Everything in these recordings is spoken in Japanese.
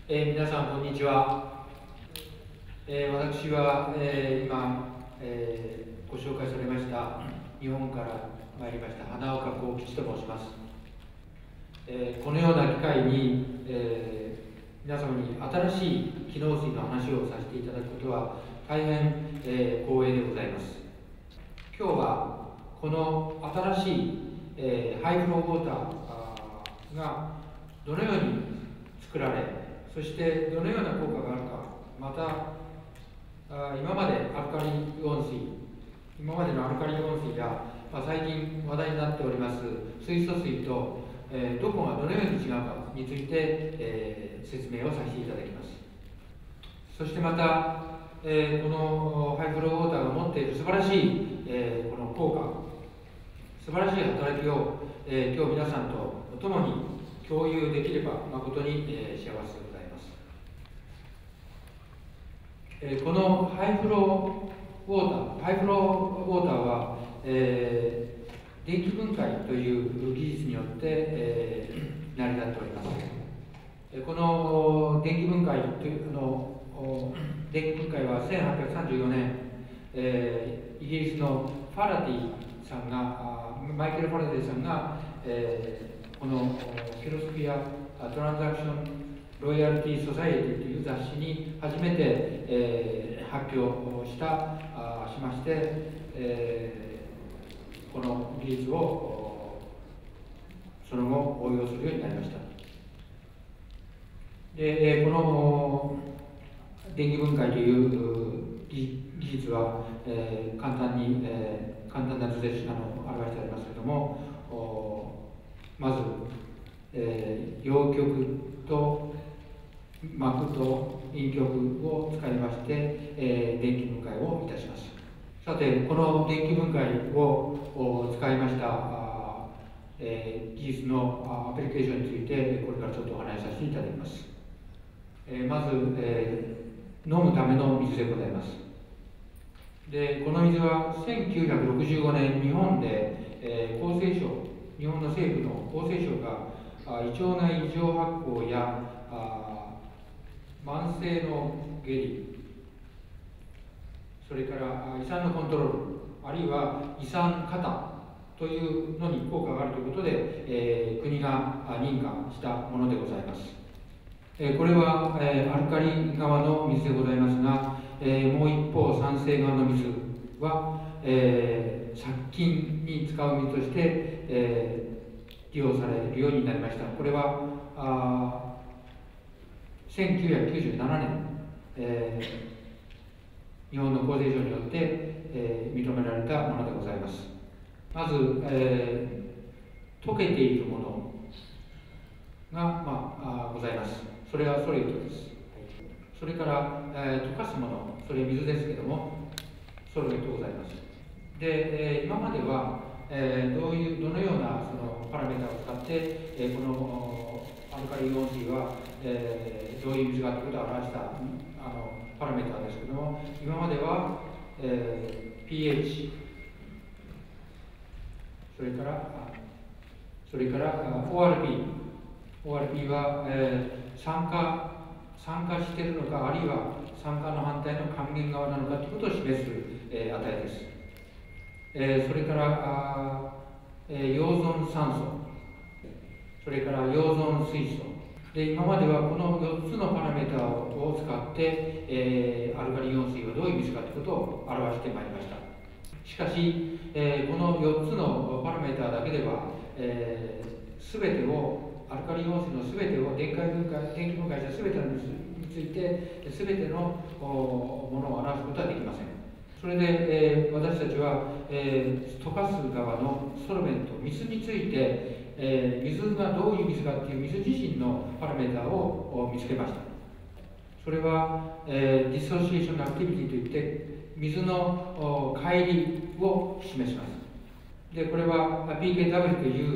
皆さん、こんにちは。私は、今、ご紹介されました日本から参りました花岡幸吉と申します。このような機会に、皆様に新しい機能水の話をさせていただくことは大変、光栄でございます。今日はこの新しい、ハイフローウォーターがどのように作られ、そしてどのような効果があるか、また今までのアルカリイオン水や、最近話題になっております水素水と、どこがどのように違うかについて、説明をさせていただきます。そしてまた、このハイフローウォーターが持っている素晴らしい、この効果、素晴らしい働きを、今日皆さんと共に共有できれば誠に、幸せでございます。このハイフローウォーターは、電気分解という技術によって、成り立っております。この電気分解は1834年、イギリスのファラディさんが、マイケル・ファラディさんが、このフィロソフィア・トランザクション・ロイヤリティ・ソサイエティという雑誌に初めて、発表しまして、この技術をその後応用するようになりました。で、この電気分解という技術は、簡単な図で表してありますけれども、まず、陽極と膜と陰極を使いまして、電気分解をいたします。さて、この電気分解を使いました、技術のアプリケーションについて、これからちょっとお話しさせていただきます。まず、飲むための水でございます。で、この水は1965年、日本で、日本の政府の厚生省が胃腸内異常発酵や慢性の下痢、それから胃酸のコントロール、あるいは胃酸過多というのに効果があるということで、国が認可したものでございます。これは、アルカリ側の水でございますが、もう一方、酸性側の水は、殺菌に使う水として、利用されるようになりました。これは1997年、日本の厚生省によって、認められたものでございます。まず、溶けているものが、ございます。それはソリッドです。それから、溶かすもの、それ水ですけども、ソリッドございます。で、今までは、どのようなそのパラメータを使って、このアルカリイオン水は、どういう水がということを表したパラメータですけども、今までは、pH、それから ORP は、酸化しているのか、あるいは酸化の反対の還元側なのかということを示す、値です。それから溶存酸素、それから溶存水素で、今まではこの4つのパラメータを使って、アルカリイオン水はどういう水かということを表してまいりました。しかし、この4つのパラメータだけでは、アルカリイオン水のすべてを電気分解したすべての水について、すべてのものを表すことはできません。それで、私たちは、溶かす側のソルベント、水について、水がどういう水かという水自身のパラメータを見つけました。それは、ディソシエーションアクティビティといって、水の乖離を示します。で、これは pKw という、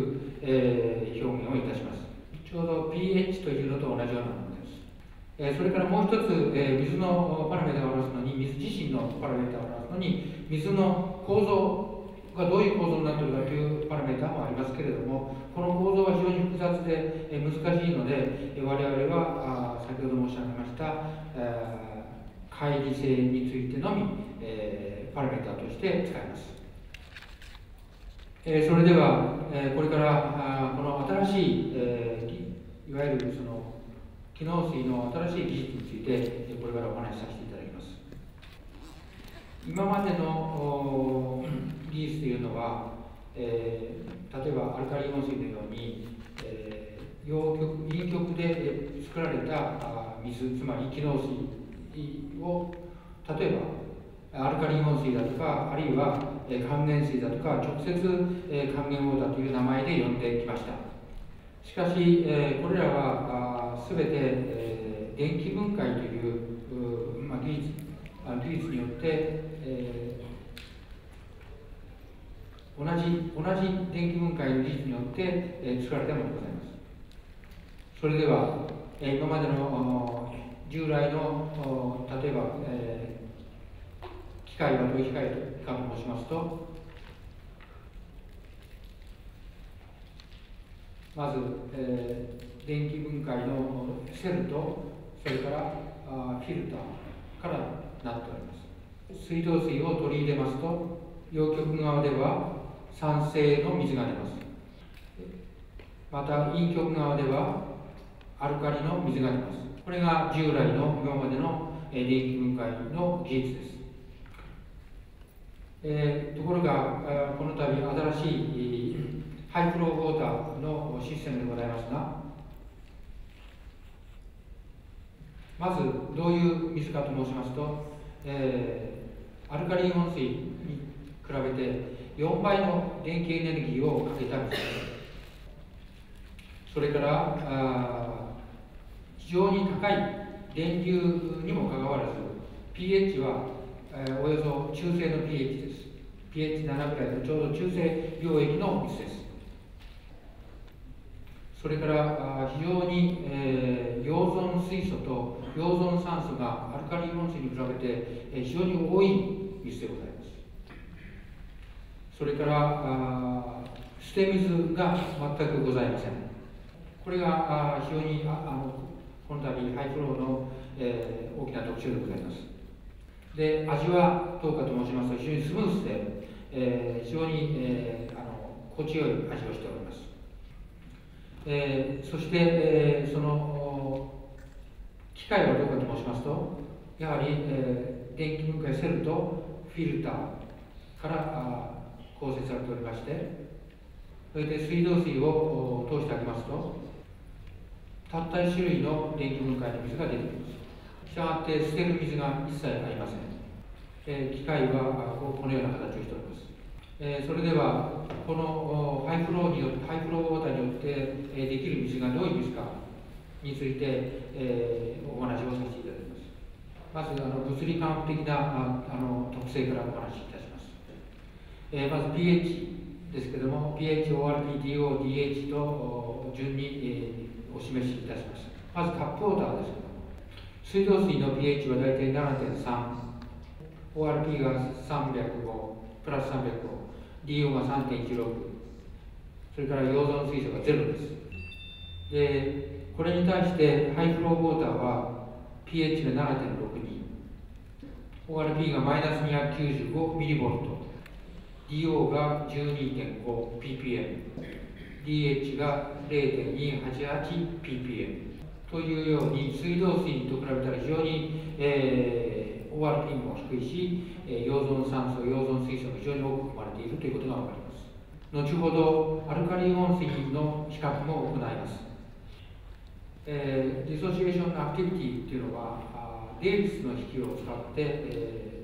表現をいたします。ちょうど pH というのと同じようなものです。それからもう一つ、水のパラメータを表すのに、水自身のパラメータを表すのに、水の構造がどういう構造になっているかというパラメータもありますけれども、この構造は非常に複雑で難しいので、我々は先ほど申し上げました、乖離性についてのみ、パラメータとして使います。それでは、これからこの新しい、いわゆるその機能水の新しい技術について、これからお話しさせていただきます。今までの技術というのは、例えばアルカリイオン水のように、陰極で作られた水、つまり機能水を、例えばアルカリイオン水だとか、あるいは還元水だとか、直接還元ウォーターという名前で呼んできました。しかし、これらはすべて電気分解という技術によって、同じ電気分解の技術によって、作られたものでございます。それでは、今までの従来の例えば、機械はどういう機械かと申しますと、まず、電気分解のセルと、それからフィルターからなっております。水道水を取り入れますと、陽極側では酸性の水が出ます。また、陰極側ではアルカリの水が出ます。これが従来の今までの電気分解の技術です。ところが、この度新しいハイフローウォーターのシステムでございますが、まずどういう水かと申しますと、アルカリイオン水に比べて4倍の電気エネルギーをかけた水です。それから非常に高い電流にもかかわらず pH は、およそ中性の pH です。pH7 ぐらいのちょうど中性領域の水です。それから非常に、溶存水素と溶存酸素がアルカリイオン水に比べて、非常に多い水でございます。それから捨て水が全くございません。これが非常にこの度ハイフローの、大きな特徴でございます。で、味はどうかと申しますと、非常にスムースで、非常に、心地よい味をしております。そして、その機械はどうかと申しますと、やはり、電気分解セルとフィルターから構成されておりまして、それで水道水を通してあげますと、たった1種類の電気分解の水が出てきます。したがって捨てる水が一切ありません。機械はこのような形をしております。それでは、このハイフローウォーターによってできる水がどういう水かについて、お話をさせていただきます。まず物理化学的な特性からお話しいたします。まず pH ですけれども、pH、ORP、DO、DH と順に、お示しいたします。まずタップウォーターですけども、水道水の pH は大体 7.3、ORP が305、プラス305、DO が 3.16、それから溶存水素が0です。で、これに対してハイフローウォーターは pH が 7.62、ORP がマイナス295ミリボルト、DO が 12.5ppm、DH が 0.288ppm というように、水道水と比べたら非常に、ORP も低いし、溶存酸素、溶存水素が非常に多く含まれているということが分かります。後ほどアルカリイオン水の比較も行います。ディソシエーションアクティビティというのは、デイビスの式を使って、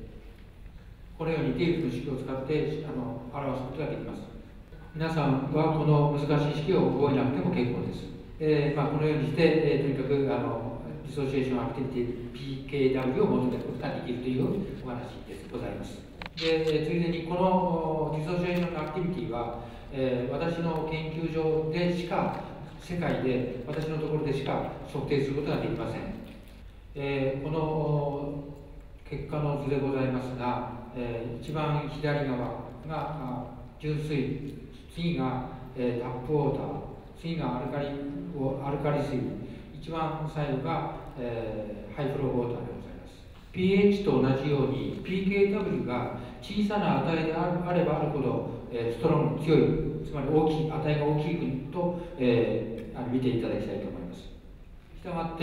このようにデイビスの式を使って表すことができます。皆さんはこの難しい式を覚えなくても結構です。このようにして、とにかくディソシエーションアクティビティ PKW を求めることができるというお話でございます。で、ついでにこのディソシエーションアクティビティは、私の研究所でしか、世界で私のところでしか測定することができません。この結果の図でございますが、一番左側が純水、次が、タップウォーター、次がアルカリ水、一番最後が、 ハイフローウォーターでございます。pH と同じように pKw が小さな値であればあるほど、ストロング強い、つまり大きい値が大きい国と、見ていただきたいと思います。したがって、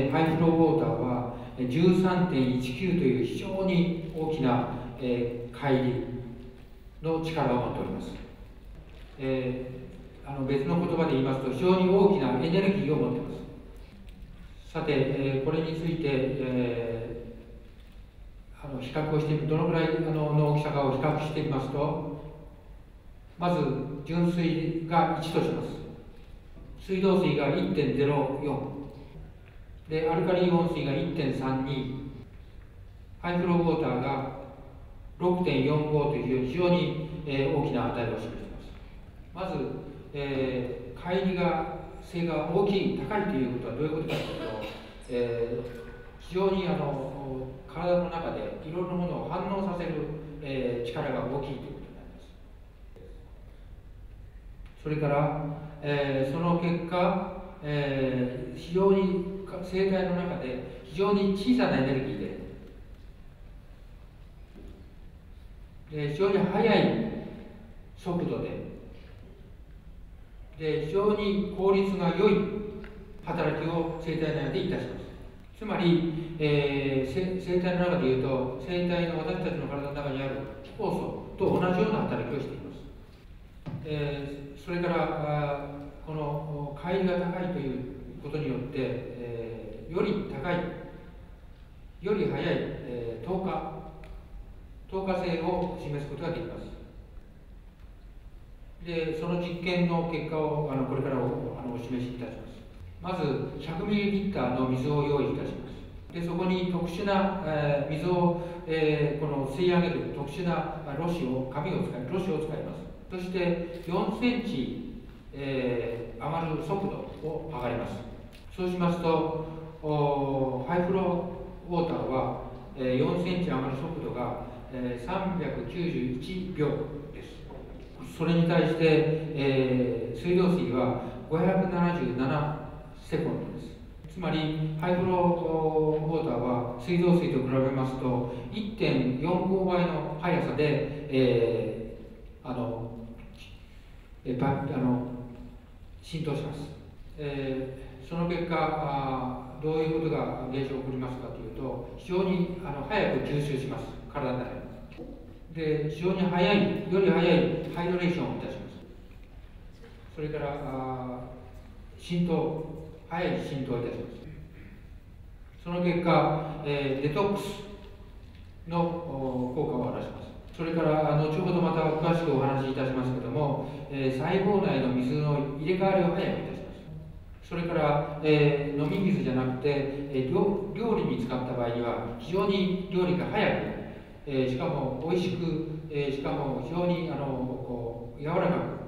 ハイフローウォーターは 13.19 という非常に大きな、乖離の力を持っております。別の言葉で言いますと、非常に大きなエネルギーを持っています。さて、これについて、比較をしてどのくらいの大きさかを比較してみますと、まず純水が1とします。水道水が 1.04 で、アルカリイオン水が 1.32、ハイフローウォーターが 6.45 という非常に大きな値を示しています。まず、乖離性が大きい、高いということはどういうことかというと、非常に体の中でいろいろなものを反応させる、力が大きいということになります。それから、その結果、非常に生態の中で非常に小さなエネルギーで、非常に速い速度で、非常に効率が良い働きを生体内でいたします。つまり、生体の中でいうと、生体の私たちの体の中にある酵素と同じような働きをしています。それからこの乖離が高いということによって、より高い、より速い、透過性を示すことができます。で、その実験の結果をこれからお示しいたします。まず 100ml の水を用意いたします。で、そこに特殊な、水を、この吸い上げる特殊な紙を使います。そして4センチ、上がる速度を上がります。そうしますと、ハイフローウォーターは、4センチ上がる速度が、391秒です。それに対して、水道水は577セコンドです。つまり、ハイフローウォーターは水道水と比べますと 1.45 倍の速さで、浸透します。その結果、どういうことが現象を起こりますかというと、非常に早く吸収します、体の中に。で、非常により速いハイドレーションをいたします。それから早い浸透をいたします。その結果、デトックスの効果を表します。それから後ほどまた詳しくお話しいたしますけれども、細胞内の水の入れ替わりを早くいたします。それから、飲み水じゃなくて、料理に使った場合には非常に料理が早く、しかも美味しく、しかも非常に柔らか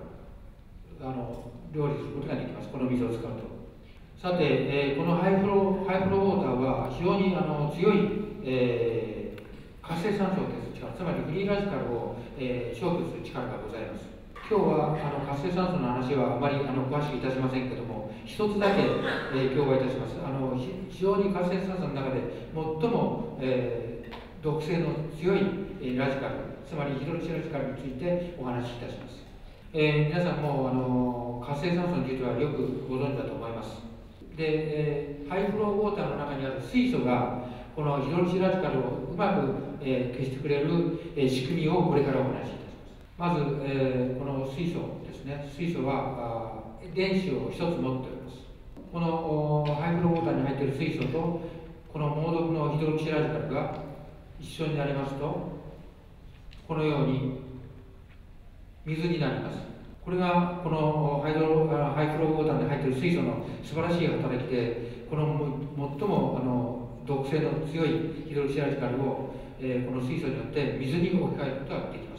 く料理することができます。この水を使うと。さて、このハイフローウォーターは非常に強い、活性酸素を消す力、つまりフリーラジカルを、消去する力がございます。今日は活性酸素の話はあまり詳しくいたしませんけれども、一つだけ、共有いたします。非常に活性酸素の中で最も、毒性の強いラジカル、つまりヒドロキシラジカルについてお話しいたします。皆さんも活性酸素についてはよくご存知だと思います。で、ハイフローウォーターの中にある水素がこのヒドロキシラジカルをうまく、消してくれる、仕組みをこれからお話しいたします。まず、この水素ですね。水素は電子を一つ持っております。このハイフローウォーターに入っている水素とこの猛毒のヒドロキシラジカルが一緒になりますと、このように水になります。これがこのハイフローウォーターに入っている水素の素晴らしい働きで、この最も毒性の強いヒドロキシラジカルを、この水素によって水に置き換えることができます。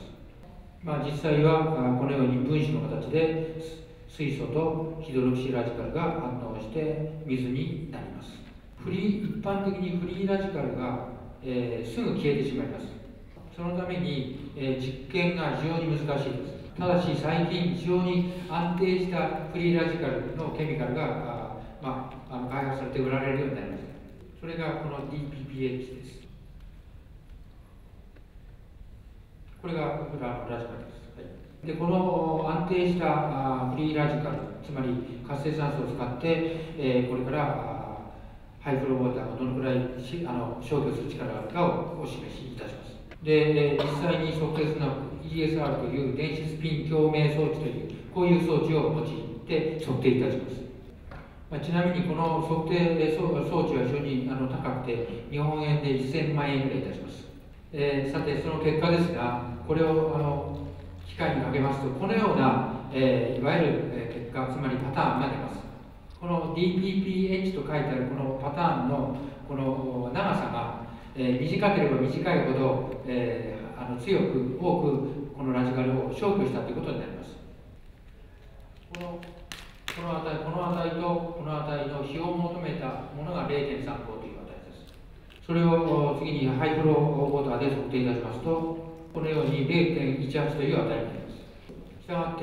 実際はこのように分子の形で水素とヒドロキシラジカルが反応して水になります。一般的にフリーラジカルが、すぐ消えてしまいます。そのために、実験が非常に難しいです。ただし最近非常に安定したフリーラジカルのケミカルが、 開発されて売られるようになります。それがこの DPPH です。これがラジカルです。でこの安定したフリーラジカル、つまり活性酸素を使って、これからハイフローウォーターがどのくらい消去する力があるかをお示しいたします。で実際に測定するのは ESR という電子スピン共鳴装置というこういう装置を用いて測定いたします。ちなみにこの測定装置は非常に高くて日本円で1000万円ぐらいいたします。さてその結果ですが、これを機械にかけますとこのような、いわゆる結果、つまりパターンが出ます。この DPPH と書いてあるこのパターンのこの長さが、短ければ短いほど、強く多くこのラジカルを消去したということになります。この値とこの値の比を求めたものが 0.35 という値です。それを次にハイフローウォーターで測定いたしますと、このように 0.18 という値になります。したがって、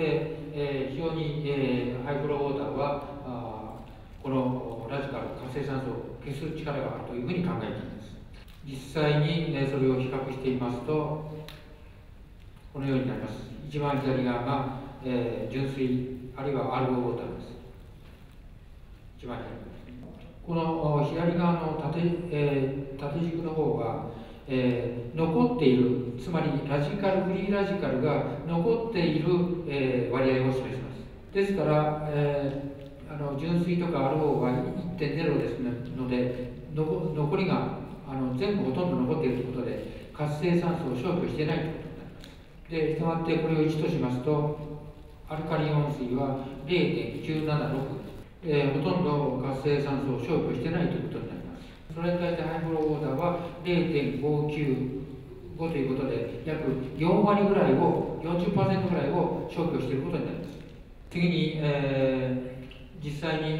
非常に、ハイフローウォーターはこのラジカル、活性酸素を消す力があるというふうに考えています。実際に、それを比較していますと、このようになります。一番左側が、純水あるいはアルゴウォーターです。一番左ですね。この左側の縦軸の方が、残っている、つまりフリーラジカルが残っている、割合を示します。ですから、純水とかアルゴは 1.0 ですので、残りが全部ほとんど残っているということで、活性酸素を消去していないということになります。で、したがってこれを1としますと、アルカリ温水は 0.976、ほとんど活性酸素を消去していないということになります。それに対してハイフローウォーターは 0.595 ということで、約4割ぐらいを、40% ぐらいを消去していることになります。次に、実際に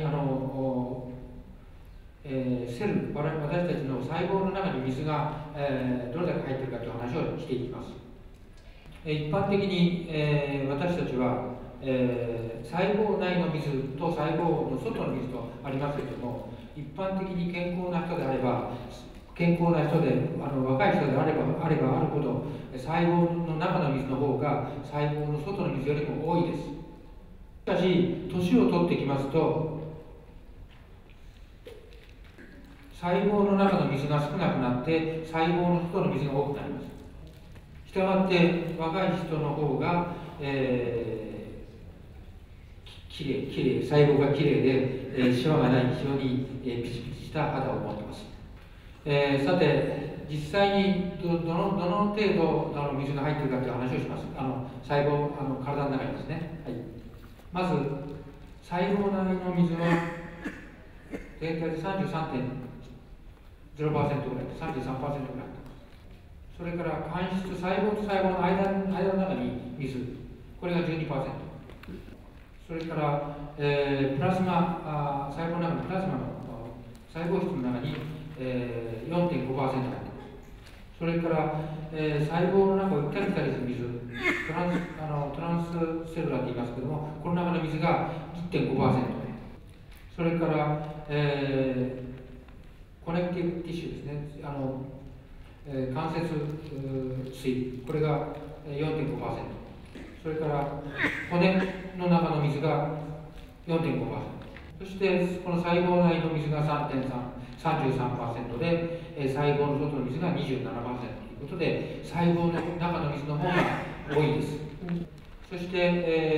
セル、私たちの細胞の中に水が、どれだけ入っているかという話をしていきます。一般的に、私たちは、細胞内の水と細胞の外の水とありますけれども、一般的に健康な人であれば、健康な人で若い人であればあるほど、細胞の中の水の方が細胞の外の水よりも多いです。しかし、年を取ってきますと、細胞の中の水が少なくなって、細胞の外の水が多くなります。したがって、若い人の方が、きれい、細胞がきれいで、シワがない、非常に、ピチピチした肌を持っています。さて、実際にどの程度水が入っているかという話をします。細胞、体の中にですね。はい、まず、細胞内の水は、全体で 33.0% ぐらい、33% ぐらい。それから間質、細胞と細胞の間の中に水、これが 12%。それから、プラズマ、細胞の中のプラズマの細胞質の中に、4.5% 入っています。それから、細胞の中を行ったり来たりする水、トランスセルラーと言いますけれども、この中の水が 1.5%。それから、コネクティブティッシュですね、関節水、これが 4.5%。それから骨の中の水が 4.5%。そしてこの細胞内の水が 33% で、細胞の外の水が 27% ということで、細胞の中の水の方が多いです。そして、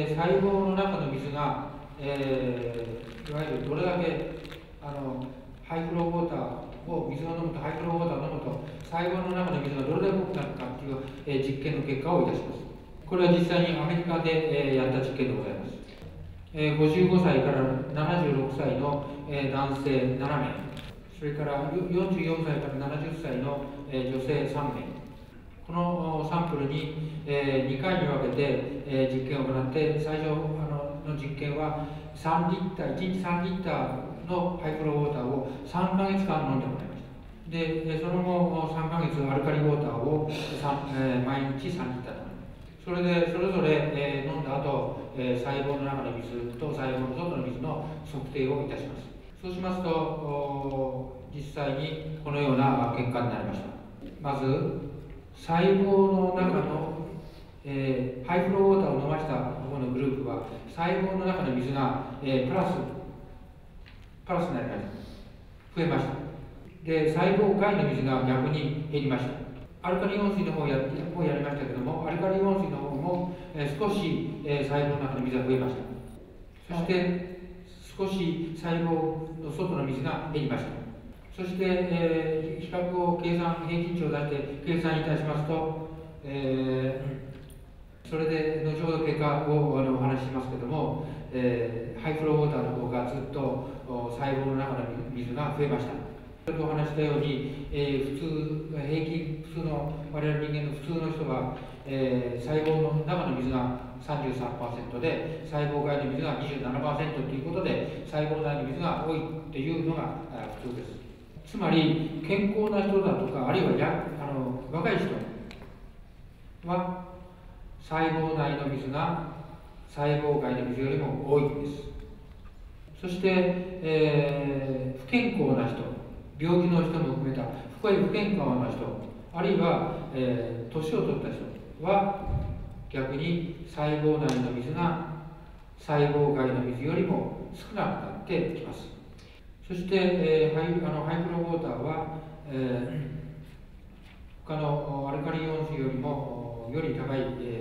細胞の中の水が、いわゆるどれだけハイフローウォーターを水を飲むと、ハイフローウォーターを飲むと、細胞の中の水がどれだけ多くなるかという、実験の結果をいたします。これは実際にアメリカで、やった実験でございます。55歳から76歳の、男性7名、それから44歳から70歳の、女性3名、このサンプルに、2回に分けて、実験を行って、最初の実験は3リッター、1日3リッターのハイフローウォーターを3ヶ月間飲んでもらいました。で、その後3ヶ月アルカリウォーターを毎日3リッター飲んで、それでそれぞれ、飲んだ後、細胞の中の水と細胞の外の水の測定をいたします。 そうしますと、実際にこのような結果になりました。まず、細胞の中の、ハイフローウォーターを飲ました方のグループは、細胞の中の水が、プラスになりました。増えました。で、細胞外の水が逆に減りました。アルカリイオン水の方をやりましたけども、アルカリイオン水の方も、少し、細胞の中の水が増えました。そして、少し細胞の外の水が減りました。そして、比較を平均値を出して計算いたしますと、それで後ほど結果をお話ししますけども、ハイフローウォーターの方がずっと細胞の中の水が増えました。先ほどお話したように、普通の我々人間の普通の人は、細胞の中の水が33%で、細胞外の水が27%ということで、細胞内の水が多いというのが普通です。つまり、健康な人だとか、あるいは若い人は、細胞内の水が細胞外の水よりも多いんです。そして、不健康な人、病気の人も含めた不健康な人、あるいは、年を取った人は逆に細胞内の水が細胞外の水よりも少なくなってきます。そして、ハイフローウォーターは、他のアルカリイオン水よりもより高い、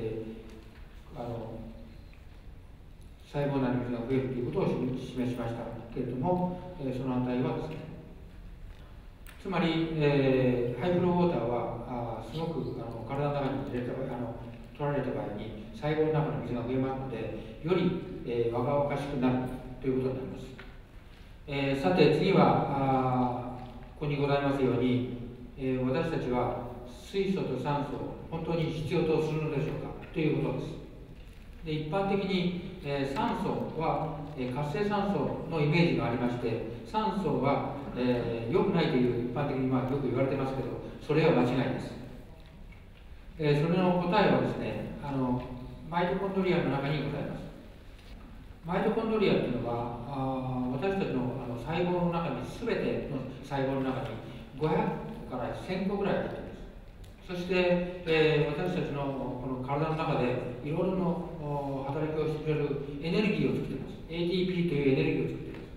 細胞内の水が増えるということを示しましたけれども、その値はですね、つまり、ハイフローウォーターはすごく体の中に取られた場合に細胞の中の水が増えますので、より、若々しくなるということになります。さて次はここにございますように、私たちは水素と酸素を本当に必要とするのでしょうかということです。で、一般的に、酸素は、活性酸素のイメージがありまして、酸素は、良くないという一般的によく言われてますけど、それは間違いです。それの答えはですね、マイトコンドリアの中にございます。マイトコンドリアというのは、私たちの細胞の中に、すべての細胞の中に500個から1000個ぐらい入っています。そして、私たちのこの体の中でいろいろな働きをしてくれるエネルギーを作っています。ATP というエネルギーを作っています。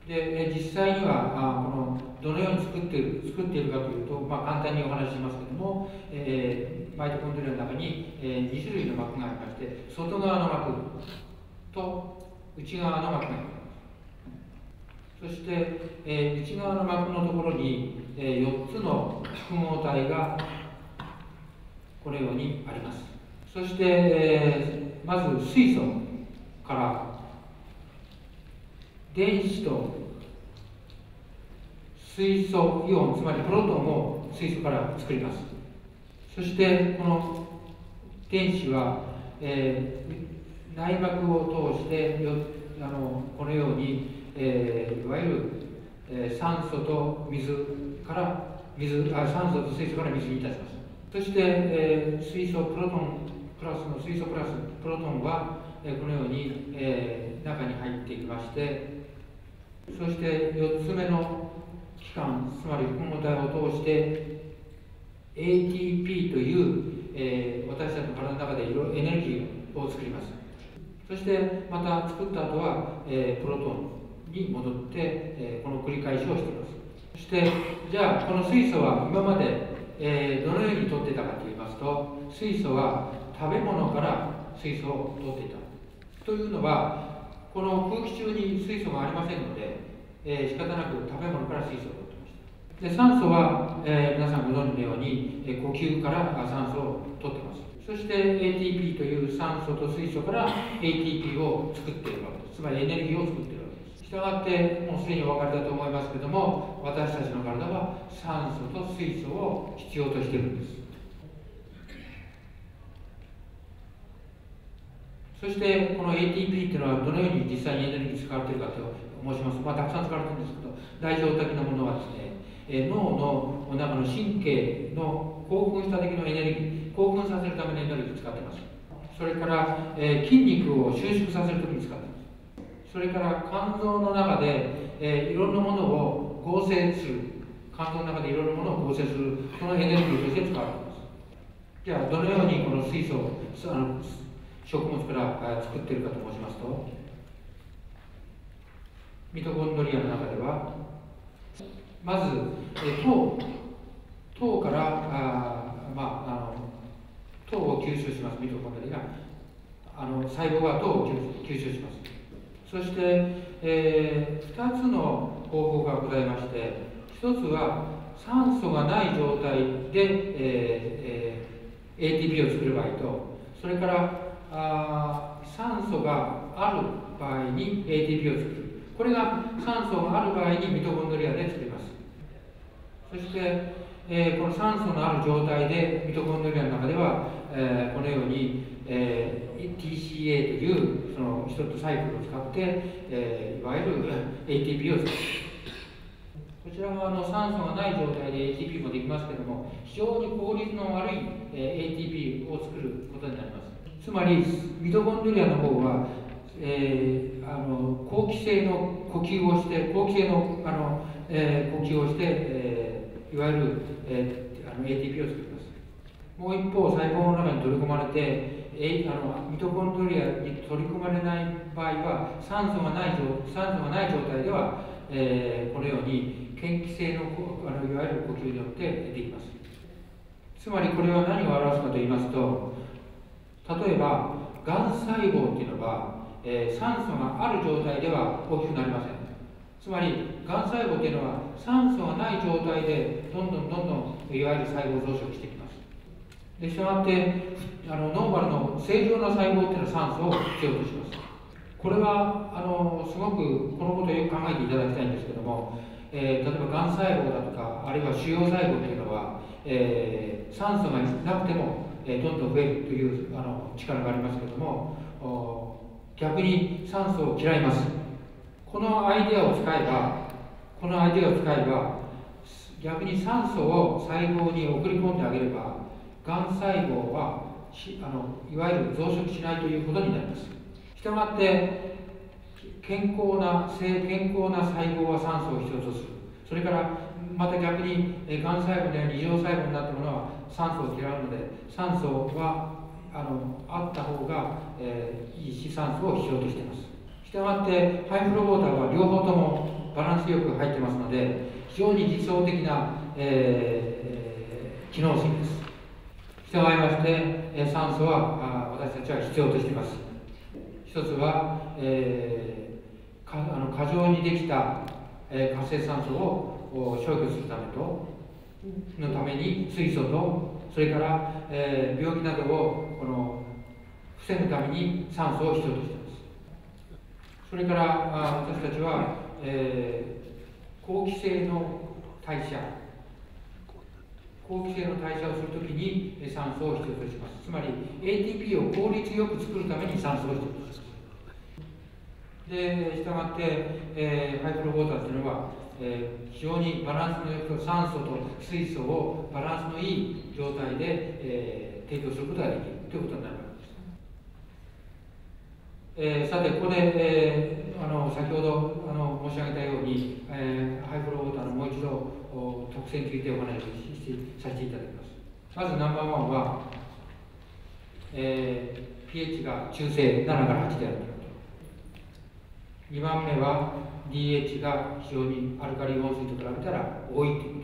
で、実際にはどのように作っているかというと、簡単にお話ししますけれども、マイトコンドリアの中に、2種類の膜がありまして、外側の膜と内側の膜があります。そして、内側の膜のところに、4つの複合体がこのようにあります。そして、まず水素から電子と水素イオン、つまりプロトンを水素から作ります。そしてこの電子は、内膜を通してこのように、いわゆる、酸素と水から酸素と水素から水にいたします。そして、水素プラスプロトンは、このように、中に入っていきまして、そして4つ目の器官、つまり複合体を通して ATP という、私たちの体の中でいろいろエネルギーを作ります。そしてまた作った後は、プロトンに戻って、この繰り返しをしています。そしてじゃあこの水素は今までどのように取っていたかといいますと、水素は食べ物から水素を取っていた。というのは、この空気中に水素がありませんので、仕方なく食べ物から水素を取っていました。で、酸素は、皆さんご存知のように、呼吸から酸素を取っています。そして ATP という酸素と水素から ATP を作っているわけです。つまりエネルギーを作っているわけです。したがって、もうすでにお分かりだと思いますけれども、私たちの体は酸素と水素を必要としているんです。そしてこの ATP というのはどのように実際にエネルギー使われているかと申しますと、たくさん使われているんですけど、代表的なものはですね、脳の中の神経の興奮した時のエネルギー、興奮させるためのエネルギーを使っています。それから、筋肉を収縮させるときに使っています。 それから肝臓の中で、いろんなものを合成する、肝臓の中でいろんなものを合成する、そのエネルギーとして使われています。じゃあ、どのようにこの水素を食物から作っているかと申しますと、ミトコンドリアの中では、まず、糖から糖を吸収します。ミトコンドリアが細胞が糖を吸収します。そして、2つの方法がございまして、1つは酸素がない状態で、ATP を作る場合と、それから酸素がある場合に ATP を作る。これが酸素がある場合にミトコンドリアで作ります。そして、この酸素のある状態でミトコンドリアの中では、このように、TCA というその一つサイクルを使って、いわゆる ATP を作る。こちら側の酸素がない状態で ATP もできますけれども、非常に効率の悪い ATP を作ることになります。つまり、ミトコンドリアの方は、好気性の呼吸をして、好気性の呼吸をして、いわゆる、ATP を作ります。もう一方、細胞の中に取り込まれて、ミトコンドリアに取り込まれない場合は、酸素がない状態では、このように嫌気性のいわゆる呼吸によってできます。つまりこれは何を表すかと言いますと、例えば、がん細胞っていうのは、酸素がある状態では大きくなりません。つまり、がん細胞というのは酸素がない状態でどんどんいわゆる細胞増殖してきます。で、したがってノーマルの正常な細胞というのは酸素を必要とします。これはすごくこのことをよく考えていただきたいんですけども、例えばがん細胞だとか、あるいは腫瘍細胞というのは、酸素がなくても、どんどん増えるという力がありますけれども、逆に酸素を嫌います。このアイデアを使えば、逆に酸素を細胞に送り込んであげれば、がん細胞はいわゆる増殖しないということになります。したがって、健康な細胞は酸素を必要とする。それから、また逆に、がん細胞のように異常細胞になったものは酸素を嫌うので、酸素はあった方が、いいし、酸素を必要としています。したがって、ハイフローウォーターは両方ともバランスよく入ってますので、非常に理想的な、機能水です。したがいまして、酸素は私たちは必要としています。一つは、過剰にできた、活性酸素を消去するために水素と、それから、病気などを防ぐために酸素を必要としています。それから私たちは、好気性の代謝をするときに酸素を必要とします。つまり ATP を効率よく作るために酸素を必要とします。で、したがって、ハイフローウォーターというのは、非常にバランスのよく酸素と水素をバランスのいい状態で、提供することができるということになります。さて、ここで、先ほど申し上げたように、ハイフローウォーターのもう一度特性についてお話しさせていただきます。まずナンバーワンは、pH が中性7から8であるということ。2番目は DH が非常にアルカリイオン水と比べたら多いということです。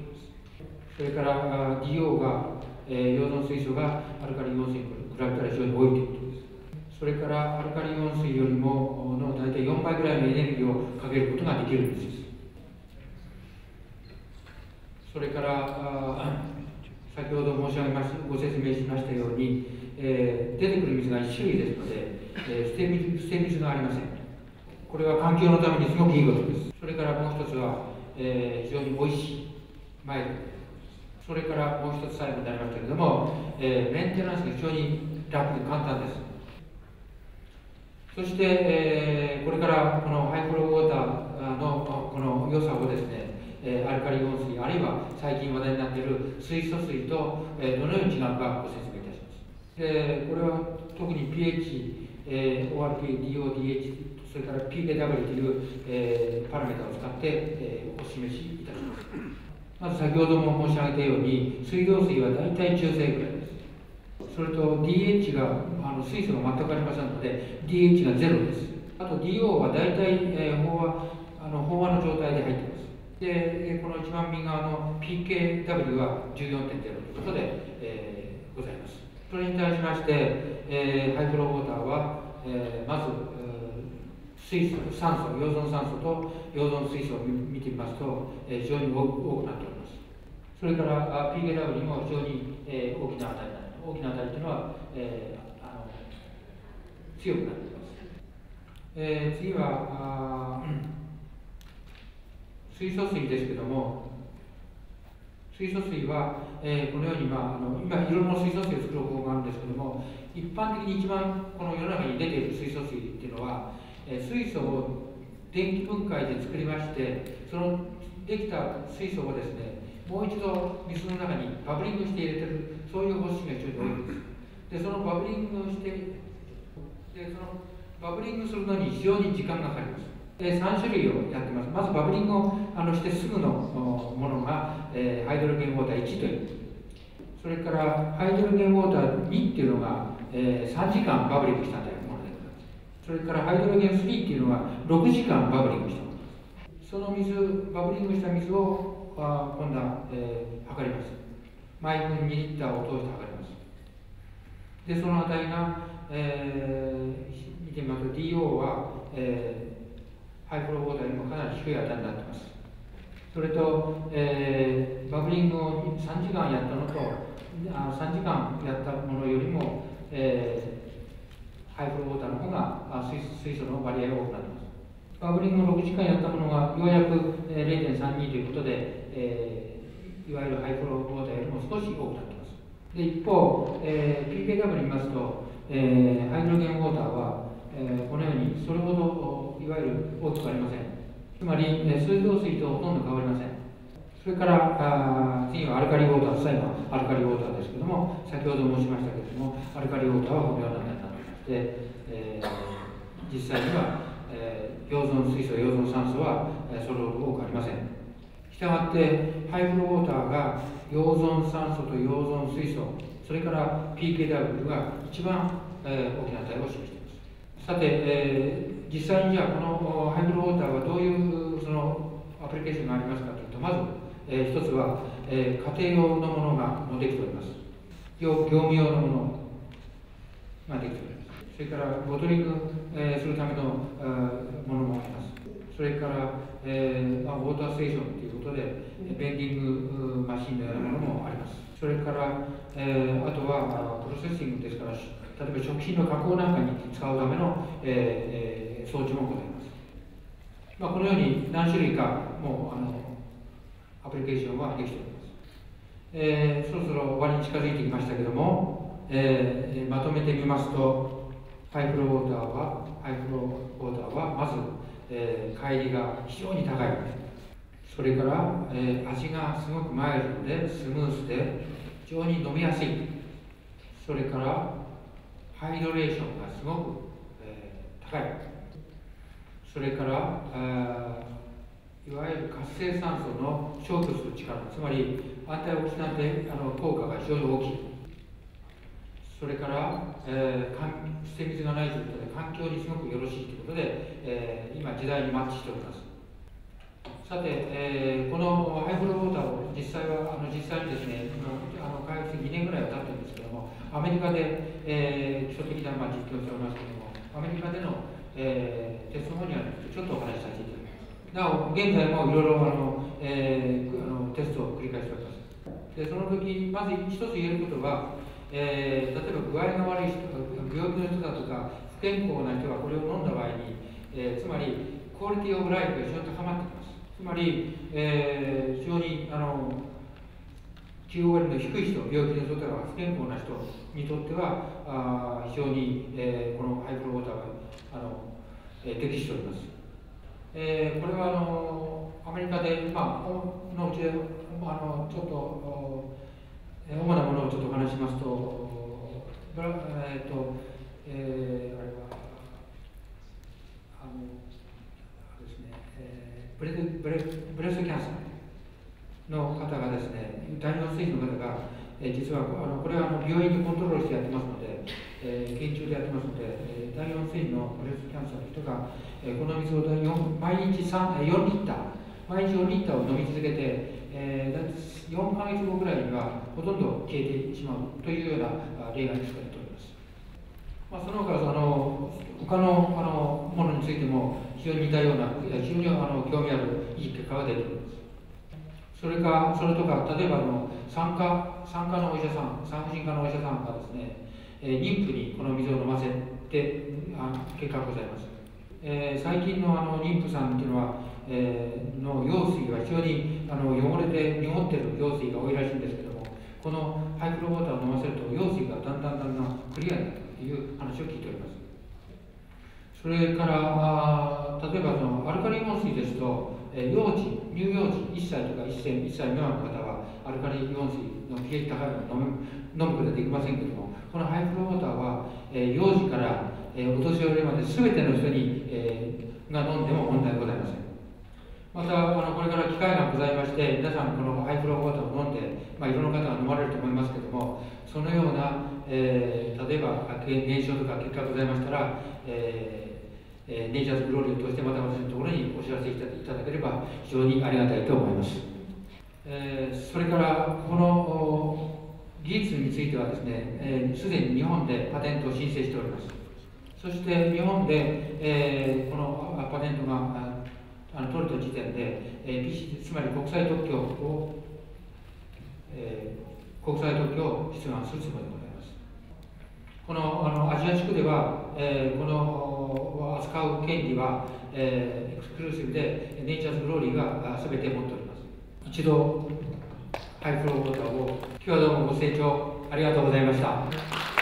それから DO が、溶存水素がアルカリイオン水に比べたら非常に多いということです。それからアルカリイオン水よりもの大体4倍ぐらいのエネルギーをかけることができるんです。それから先ほどご説明しましたように、出てくる水が1種類ですので、捨て水がありません。これは環境のためにすごくいいことです。それからもう一つは、非常においしいマイルド。それからもう一つ最後になりましたけれども、メンテナンスが非常に楽で簡単です。そして、これからこのハイフローウォーターのこの良さをですね、アルカリイオン水、あるいは最近話題になっている水素水と、どのように違うかご説明いたします。これは特に pH、ORP、DO、DH、 それから PKW という、パラメータを使って、お示しいたします。まず先ほども申し上げたように、水道水は大体中性ぐらいです。それと DH が水素が全くありませんので、DH が0です。あと DO は大体、飽和の状態で入っています。で、この一番右側の PKW は 14.0 ということで、ございます。それに対しまして、ハイフローウォーターは、まず、酸素、溶存酸素と溶存水素を見てみますと、非常に多くなっております。それから PKW も非常に、大きな値になる。大きな値というのは、強くなっています。次は水素水ですけども、水素水は、このように、今いろいろな水素水を作る方法があるんですけども、一般的に一番この世の中に出ている水素水っていうのは、水素を電気分解で作りまして、そのできた水素をですね、もう一度水の中にバブリングして入れてる、そういう方式が非常に多いんです。で、そのバブリングをして、そのバブリングするのに非常に時間がかかります。3種類をやってます。まずバブリングをしてすぐのものが、ハイドロゲンウォーター1という。それからハイドロゲンウォーター2っていうのが、3時間バブリングしたものでございます。それからハイドロゲン3っていうのが6時間バブリングしたものです。その水、バブリングした水を今度は、測ります。毎分2リッターを通して測ります。で、その値が、見てみますと DO は、ハイフローウォーターよりもかなり低い値になっています。それと、バブリングを3時間やったのと、3時間やったものよりも、ハイフローウォーターの方が水素の割合が多くなっています。バブリングを6時間やったものがようやく 0.32 ということで、いわゆるハイフローウォーターよりも少し多くなっています。で、一方、PKW 見ますと、ハイドロゲンウォーターは、このようにそれほどいわゆる大きくありません。つまり、水道水とほとんど変わりません。それから次はアルカリウォーター、最後はアルカリウォーターですけども、先ほど申しましたけれども、アルカリウォーターはこのような値になっていまして、実際には、溶存水素、溶存酸素は、それほど多くありません。したがって、ハイフローウォーターが溶存酸素と溶存水素、それから PKW が一番、大きな値を示しています。さて、実際にじゃあこのハイフローウォーターはどういうそのアプリケーションがありますかというと、まず、一つは、家庭用のものができております。業務用のものができております。それからボトリング、するためのものもあります。それから、ウォーターステーションということで、ベンディングマシンのようなものもあります。それから、あとはプロセッシングですから、例えば食品の加工なんかに使うための、装置もございます。このように何種類かもうアプリケーションはできております。そろそろ終わりに近づいてきましたけれども、まとめてみますと、ハイフローウォーターはまず、帰りが非常に高い。それから、味がすごくマイルドでスムースで非常に飲みやすい。それからハイドレーションがすごく、高い。それから、いわゆる活性酸素の消去する力、つまりアンタイオキシダント効果が非常に大きい。それから、捨て水がないということで環境にすごくよろしいということで、今時代にマッチしております。さて、このハイフローウォーターを実際にですね、開発2年ぐらいは経ってるんですけども、アメリカで、基礎的な実験をしておりますけども、アメリカでの、テストモニアにちょっとお話しさせていただきます。なお、現在もいろいろテストを繰り返しております。で、その時、まず一つ言えることは、例えば具合が悪い人、病気の人だとか、不健康な人がこれを飲んだ場合に、つまり、クオリティオブライフが非常に高まってきます。つまり、非常にQOL の低い人、病気の人とか不健康な人にとっては、非常に、このハイフローウォーターは適しております。これはアメリカで、のうちで、ちょっと、主なものをちょっとお話しますと、あれは、 ブレストキャンサーの方がですね、第4ステージの方が、実はこれは病院でコントロールしてやってますので、研究でやってますので、第4ステージのブレストキャンサーの人が、この水を毎日4リッター、毎日4リッターを飲み続けて、4ヶ月後ぐらいにはほとんど消えてしまうというような例が見つかっております。その他他のものについても非常に似たような、非常に興味あるいい結果が出ております。それとか、例えば産科のお医者さん、産婦人科のお医者さんがですね、妊婦にこの水を飲ませて結果がございます。最近の妊婦さんというのは、の羊水は非常に汚れて濁っている羊水が多いらしいんですけども、このハイフローウォーターを飲ませると羊水がだんだんクリアになるという話を聞いております。それから例えばアルカリイオン水ですと、乳幼児1歳とか1歳未満の方はアルカリイオン水の pH 高いのを飲むことはできませんけれども、このハイフローウォーターは、幼児からお年寄りまで全ての人に、が飲んでも問題ございません。またこれから機会がございまして、皆さんこのハイフローウォーターを飲んで、いろんな方が飲まれると思いますけれども、そのような、例えば現象とか結果がございましたら、ネイチャーズグローリーを通してまた私のところにお知らせいただければ非常にありがたいと思います。それからこの技術についてはですね、すでに日本でパテントを申請しております。そして日本で、このパテントが取れた時点で、つまり国際特許を出願するつもりでございます。このアジア地区では、この扱う権利は、エクスクルーシブでネイチャーズグローリーが全て持っております。一度ハイフローウォーターを今日はどうもご清聴ありがとうございました。